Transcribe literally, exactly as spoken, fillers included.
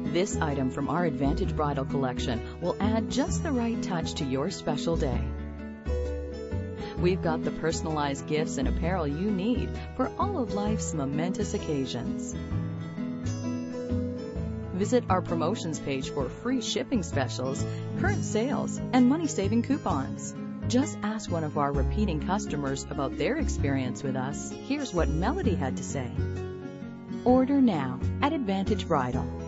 This item from our Advantage Bridal collection will add just the right touch to your special day. We've got the personalized gifts and apparel you need for all of life's momentous occasions. Visit our promotions page for free shipping specials, current sales, and money-saving coupons. Just ask one of our repeating customers about their experience with us. Here's what Melody had to say. Order now at Advantage Bridal.